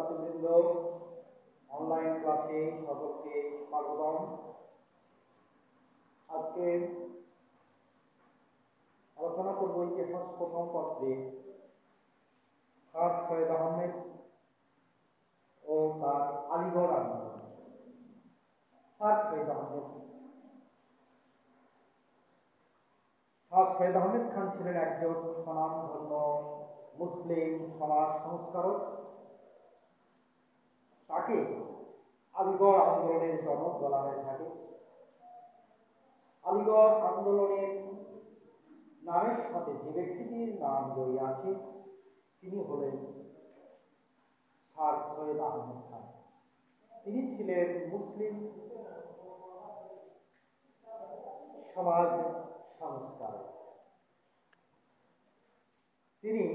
ছাত্রছাত্রীবৃন্দ, online ক্লাসে সকলকে স্বাগতম। আজকে আলোচনা করব ইতিহাস প্রথম পত্রে স্যার সৈয়দ আহমেদ ও তার আলিগড় আন্দোলন। স্যার সৈয়দ আহমেদ খান ছিলেন একজন স্বনামধন্য মুসলিম সমাজ সংস্কারক। তাকে আলিগড় আন্দোলনের জনক বলা হয়ে থাকে। আলিগড় আন্দোলনের নামের সাথে যে ব্যক্তিটির নাম জড়িয়ে আছে তিনি হলেন স্যার সৈয়দ আহমেদ খান। তিনি ছিলেন মুসলিম সমাজ সংস্কারক। তিনি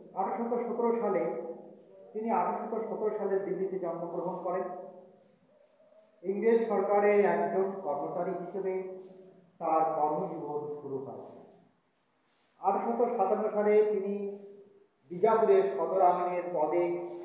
1817 সালে দিল্লিতে জন্মগ্রহণ করেন। ইংরেজ সরকারের একজন কর্মচারী হিসেবে তার কর্মজীবন শুরু হয়। 1857 সালে তিনি বিজাপুরের সদর আমিনের পদে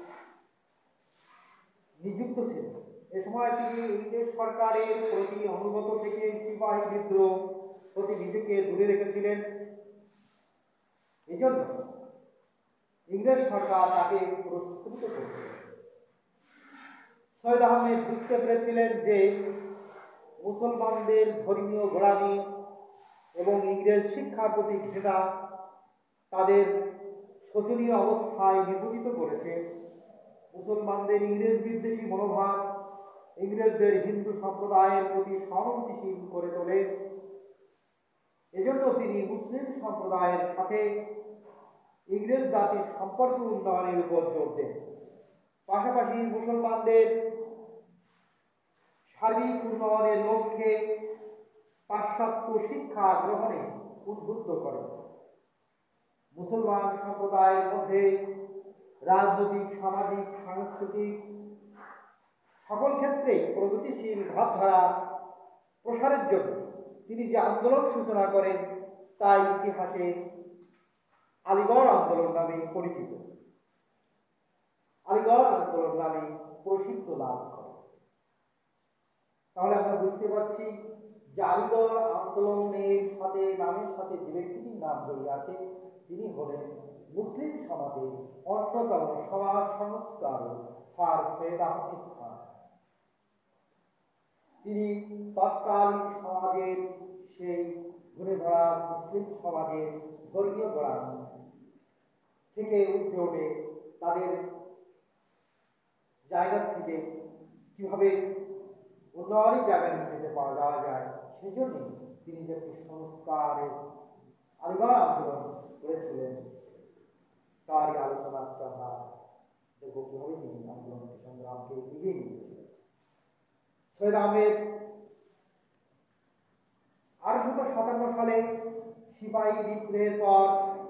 নিযুক্ত ছিলেন। এ সময় তিনি ইংরেজ সরকারের প্রতি অনুগত থেকে সিপাহী বিদ্রোহ প্রতি নিজেকে দূরে রেখেছিলেন। এজন্য ইংরেজ সরকার তাকে পুরস্কৃত করেছিল। সৈয়দ আহমেদ বুঝতে পেরেছিলেন যে মুসলমানদের ধর্মীয় গোড়ামি এবং ইংরেজ শিক্ষার প্রতি ঘৃণা তাদের শোচনীয় অবস্থায় নিপতিত করেছে। মুসলমানদের ইংরেজ বিদ্বেষী মনোভাব ইংরেজদের হিন্দু সম্প্রদায়ের প্রতি সহানুভূতিশীল করে তোলে। এজন্য তিনি মুসলিম সম্প্রদায়ের সাথে ইংরেজ জাতির সম্পর্ক উন্নয়নের উপর জোর দেন। পাশাপাশি মুসলমানদের সার্বিক উন্নয়নের লক্ষ্যে পাশ্চাত্য শিক্ষা গ্রহণে উদ্বুদ্ধ করেন। মুসলমান সম্প্রদায়ের মধ্যে রাজনৈতিক, সামাজিক, সাংস্কৃতিক সকল ক্ষেত্রে প্রগতিশীল ভাবধারা প্রসারের জন্য তিনি যে আন্দোলন সূচনা করেন তা ইতিহাসে আলিগড় আন্দোলন নামে পরিচিত। আলিগড় আন্দোলন নামে প্রসিদ্ধ লাভ করে। তাহলে আমরা বুঝতে পারছি যে আলিগড় আন্দোলনের সাথে নামের সাথে যে ব্যক্তিটির নাম জড়িয়ে আছে তিনি হলেন মুসলিম সমাজের অন্যতম সমাজ সংস্কারক স্যার সৈয়দ আহমেদ খান। তিনি তৎকালীন সমাজের সেই ঘুরে ধরা মুসলিম সমাজের ধর্মীয় গোড়ামি থেকে উঠে ওঠে তাদের জায়গা থেকে কিভাবে উন্নয়নের জায়গায় নিয়ে যেতে পারা যাওয়া যায়, সেজন্য তিনি যে একটি সংস্কারের আলিগড় আন্দোলন করেছিলেন তারই আলোচনা আজকে আমরা দেখব কিভাবে তিনি আন্দোলনকে সংগ্রামকে এগিয়ে নিয়েছিলেন। সৈয়দ আহমেদ 1857 সালে সিপাহী বিদ্রোহের পর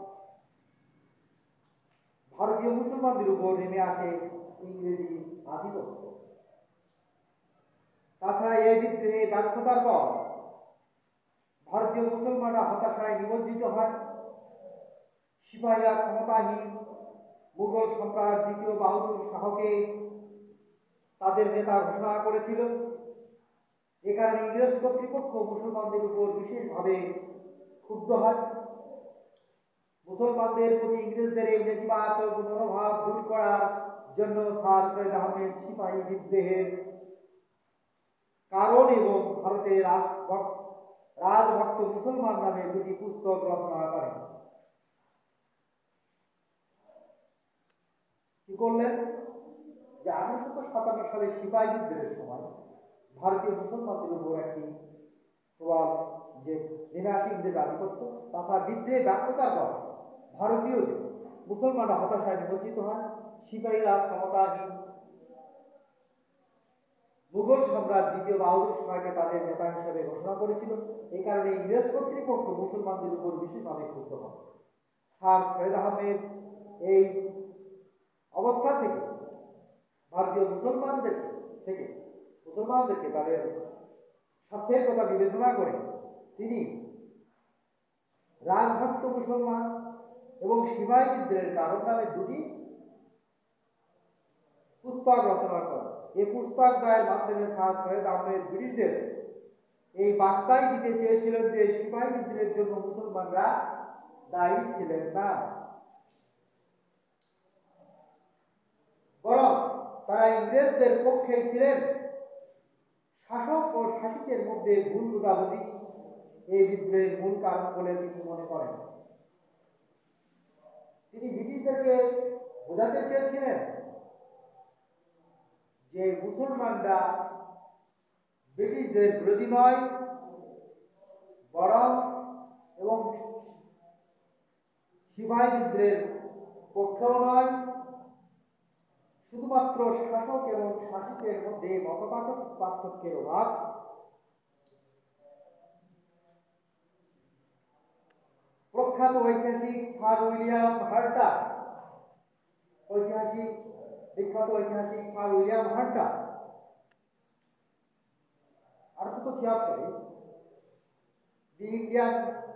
ভারতীয় মুসলমানদের উপর নেমে আসে ইংরেজি আধিপত্য। তাছাড়া এই বিদ্রোহে ব্যর্থতার পর ভারতীয় মুসলমানরা হতাশায় নিমজ্জিত হয়। সিপাহীরা ক্ষমতাহীন মুঘল সম্রাট দ্বিতীয় বাহাদুর শাহকে তাদের নেতা ঘোষণা করেছিল। এ কারণে ইংরেজ কর্তৃপক্ষ মুসলমানদের উপর বিশেষভাবে ক্ষুব্ধ হয়। মুসলমানদের প্রতি ইংরেজদের এই নেতিবাচক মনোভাব দূর করার জন্য স্যার সৈয়দ আহমেদ সিপাহী বিদ্রোহের কারণ এবং ভারতের রাজভক্ত মুসলমান নামে দুটি পুস্তক রচনা করেন। কি করলেন যে 1857 সালে সিপাহী বিদ্রোহের সময় ভারতীয় মুসলমানদের উপর একটি প্রভাব যে নেমে আসে ইংরেজ আধিপত্য, তাছাড়া বিদ্রোহে ব্যর্থতার পর ভারতীয়দের মুসলমানরা হতাশায় নিমজ্জিত হয়। সিপাহীরা ক্ষমতাহীন মুঘল সম্রাট দ্বিতীয় বাহাদুর শাহকে তাদের নেতা হিসেবে ঘোষণা করেছিল। এই কারণে ইংরেজ কর্তৃপক্ষ মুসলমানদের উপর বিশেষভাবে ক্ষুব্ধ হয়। স্যার সৈয়দ আহমেদ এই অবস্থা থেকে ভারতীয় মুসলমানদেরকে তাদের স্বার্থের কথা বিবেচনা করে তিনি রাজভক্ত মুসলমান এবং সিপাহী বিদ্রোহের কারণ নামে দুটি পুস্তক রচনা করেন। এই পুস্তক দ্বয়ের মাধ্যমে স্যার সৈয়দ আহমেদ ব্রিটিশদের এই বার্তাই দিতে চেয়েছিলেন যে সিপাহী বিদ্রোহের জন্য মুসলমানরা দায়ী ছিলেন না, বরং তারা ইংরেজদের পক্ষে ছিলেন। শাসক ও শাসিতের মধ্যে ভুল বোঝাবুঝি এই বিদ্রোহের মূল কারণ বলে তিনি মনে করেন। তিনি ব্রিটিশদেরকে বোঝাতে চেয়েছিলেন যে মুসলমানরা ব্রিটিশদের বিরোধী নয়, বরং এবং সিপাহী বিদ্রোহের পক্ষেও নয়, শুধুমাত্র শাসক এবং শাসিতের মধ্যে পার্থক্যের অভাব। প্রখ্যাত ঐতিহাসিক স্যার উইলিয়াম হান্টার, বিখ্যাত ঐতিহাসিক sir William Hunter 1876 the Indian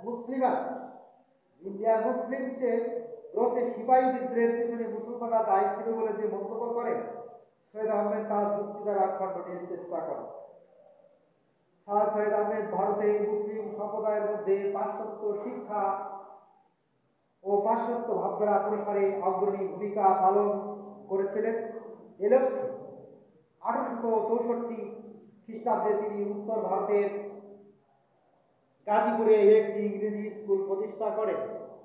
মুসলিমসে গ্রন্থে সিপাহী বিদ্রোহের পিছনে মুসলমানরা দায়ী ছিল বলে যে মন্তব্য করেন, সৈয়দ আহমেদ তার যুক্তি দ্বারা খণ্ডনের চেষ্টা করেন। স্যার সৈয়দ আহমেদ ভারতে মুসলিম সম্প্রদায়ের মধ্যে পাশ্চাত্য শিক্ষা ও পাশ্চাত্য ভাবধারা প্রসারে অগ্রণী ভূমিকা পালন করেছিলেন। এ লক্ষ্যে 1864 খ্রিস্টাব্দে তিনি উত্তর ভারতের গাজীপুরে একটি ইংরেজি স্কুল প্রতিষ্ঠা করেন।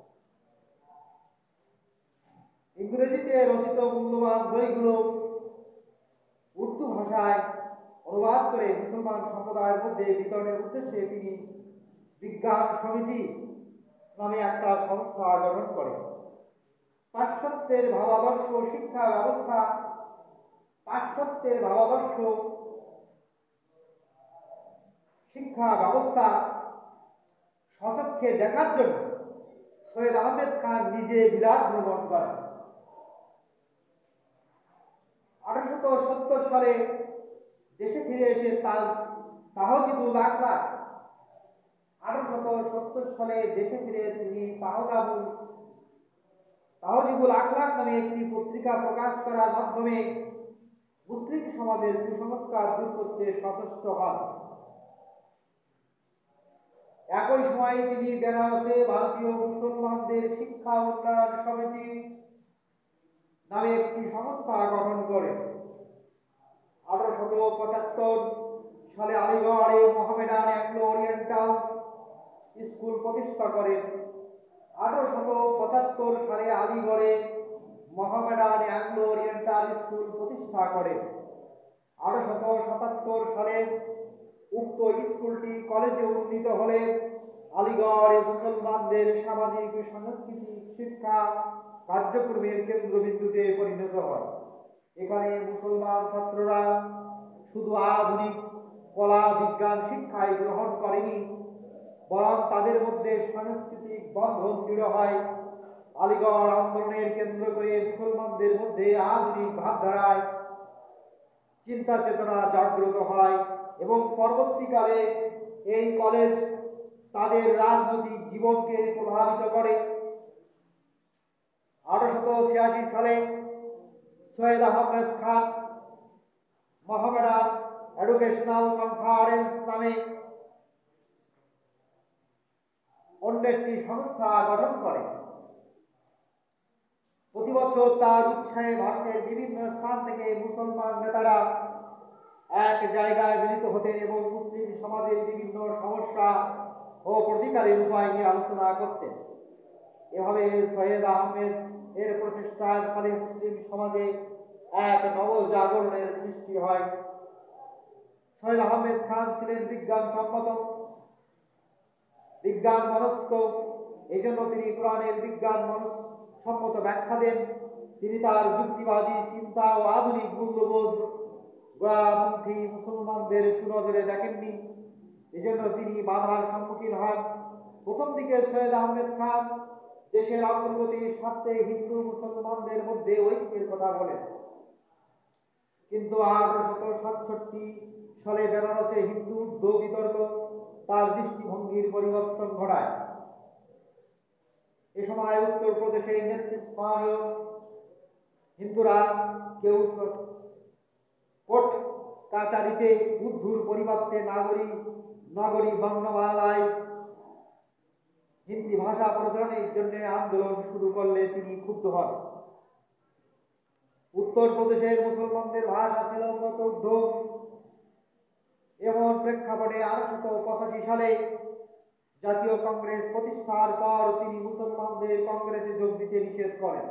ইংরেজিতে রচিত মূল্যবান বইগুলো উর্দু ভাষায় অনুবাদ করে মুসলমান সম্প্রদায়ের মধ্যে বিতরণের উদ্দেশ্যে তিনি বিজ্ঞান সমিতি নামে একটা সংস্থা গঠন করেন। পাশ্চাত্যের ভাবাদর্শ শিক্ষা ব্যবস্থা স্বচক্ষে দেখার জন্য সৈয়দ আহমেদ খান নিজে বিলাত ভ্রমণ করেন। 1870 সালে দেশে ফিরে এসে তাহজিবুল আখলাক 1870 সালে দেশে ফিরে তিনি তাহজিবুল আখলাক নামে একটি পত্রিকা প্রকাশ করার মাধ্যমে মুসলিম সমাজের কুসংস্কার দূর করতে সচেষ্ট হন। একই সময়ে তিনি বেনারসে ভারতীয় মুসলমানদের শিক্ষা উন্নয়ন সমিতি নামে একটি সংস্থা গঠন করেন। 1875 সালে আলিগড়ে মোহামেডান অ্যাংলো ওরিয়েন্টাল স্কুল প্রতিষ্ঠা করেন। 1875 সালে আলিগড়ে মোহামেডান অ্যাংলো ওরিয়েন্টাল স্কুল প্রতিষ্ঠা করেন। 1877 সালে উক্ত স্কুলটি কলেজে উন্নীত হলে আলিগড়ে মুসলমানদের সামাজিক সাংস্কৃতিক শিক্ষা কার্যক্রমের কেন্দ্রবিন্দুতে পরিণত হয়। এখানে মুসলমান ছাত্ররা শুধু আধুনিক কলা বিজ্ঞান শিক্ষায় গ্রহণ করেনি, বরং তাদের মধ্যে সাংস্কৃতিক বন্ধন দৃঢ় হয়। আলিগড় আন্দোলনের কেন্দ্র করে মুসলমানদের মধ্যে আধুনিক ভাবধারায় চিন্তা চেতনা জাগ্রত হয় এবং পরবর্তীকালে এই কলেজ তাদের রাজনৈতিক জীবনকে প্রভাবিত করে। 1886 সালে Syed Ahmed Khan Mohammedan educational conference নামে অন্য একটি সংস্থা গঠন করে। প্রতি বছর তার উৎসাহে ভারতের বিভিন্ন স্থান থেকে মুসলমান নেতারা এক জায়গায় মিলিত হতেন এবং মুসলিম সমাজের বিভিন্ন সমস্যা ও প্রতিকারের উপায় নিয়ে আলোচনা করতেন। এভাবে সৈয়দ আহমেদ এর প্রচেষ্টার ফলে মুসলিম সমাজে এক নবজাগরণের সৃষ্টি হয়। সৈয়দ আহমেদ খান ছিলেন বিজ্ঞান মনস্ক, এই জন্য তিনি কোরআনের বিজ্ঞান সম্মত ব্যাখ্যা দেন। তিনি তার যুক্তিবাদী চিন্তা ও আধুনিক মূল্যবোধ গোড়াপন্থী মুসলমানদের সুনজরে দেখেননি, এজন্য তিনি বাধার সম্মুখীন হন। প্রথম দিকে সৈয়দ আহমেদ খান দেশের অগ্রগতির স্বার্থে হিন্দু মুসলমানদের মধ্যে ঐক্যের কথা বলেন, কিন্তু 1867 সালে বেনারসে হিন্দু বিতর্ক তার দৃষ্টিভঙ্গির পরিবর্তন ঘটায়। এ সময় উত্তরপ্রদেশের নেতৃস্থানীয় হিন্দুরা কেউ কোর্ট কাচারিতে বুদ্ধুর পরিবর্তে নগরী বর্ণমালায় হিন্দি ভাষা প্রচলনের জন্য আন্দোলন শুরু করলে তিনি ক্ষুব্ধ হন। উত্তরপ্রদেশের মুসলমানদের ভাষা ছিল উর্দু। এমন প্রেক্ষাপটে 1885 সালে জাতীয় কংগ্রেস প্রতিষ্ঠার পর তিনি মুসলমানদের কংগ্রেসে যোগ দিতে নিষেধ করেন।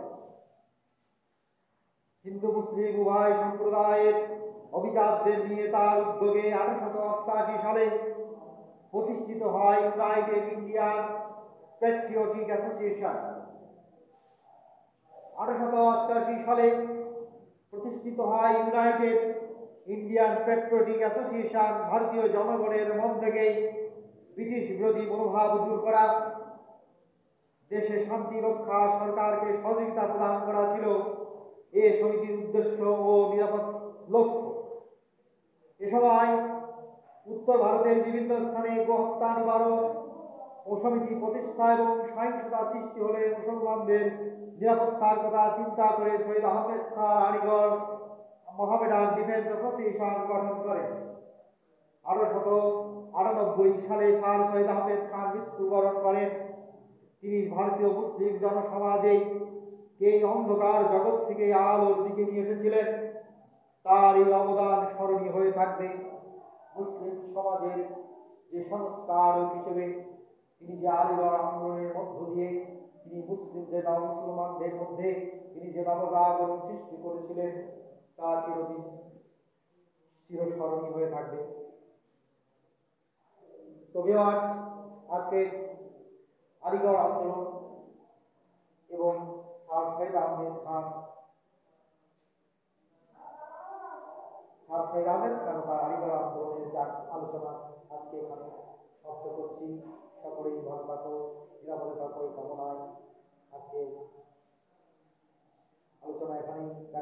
হিন্দু মুসলিম উভয় সম্প্রদায়ের অভিজাতদের নিয়ে তার উদ্যোগে 1888 সালে প্রতিষ্ঠিত হয় ইউনাইটেড ইন্ডিয়ান প্যাট্রিয়টিক অ্যাসোসিয়েশন। 1888 সালে প্রতিষ্ঠিত হয় ইউনাইটেড ইন্ডিয়ান প্যাট্রিয়টিক অ্যাসোসিয়েশন। ভারতীয় জনগণের মন থেকে ব্রিটিশ বিরোধী মনোভাব দূর করা, দেশে শান্তি রক্ষা, সরকারকে সহযোগিতা প্রদান করা ছিল এ সমিতির উদ্দেশ্য ও নিরাপদ লক্ষ্য। এ সময় উত্তর ভারতের বিভিন্ন স্থানে গোহত্যা নিবারণ ও সমিতি প্রতিষ্ঠা এবং সহিংসতা সৃষ্টি হলে মুসলমানদের নিরাপত্তার কথা চিন্তা করে Syed Ahmed Khan Aligarh Mohammedan defence association গঠন করেন। 1898 সালে স্যার সৈয়দ আহমেদ খান মৃত্যুবরণ করেন। তিনি ভারতীয় মুসলিম জনসমাজে এই অন্ধকার জগৎ থেকে আলোর দিকে নিয়ে এসেছিলেন। তার এই অবদান স্মরণীয় হয়ে থাকবে। মুসলিম সমাজের যে সংস্কারক হিসেবে তিনি যে আলীগড় আন্দোলনের মধ্য দিয়ে তিনি মুসলমানদের মধ্যে তিনি যে নবজাগরণ সৃষ্টি করেছিলেন তা চিরদিন চিরস্মরণীয় হয়ে থাকবে। তো ভিউয়ার্স, আজকে আলীগড় আন্দোলন এবং স্যার সৈয়দ আহমেদ খান ও তার আলীগড় আন্দোলনের আলোচনা আজকে এখানে সমাপ্ত করছি। সকলেই ভালো থাকো, নিরাপদে থাকো এই কামনায় আজকে আলোচনা এখানেই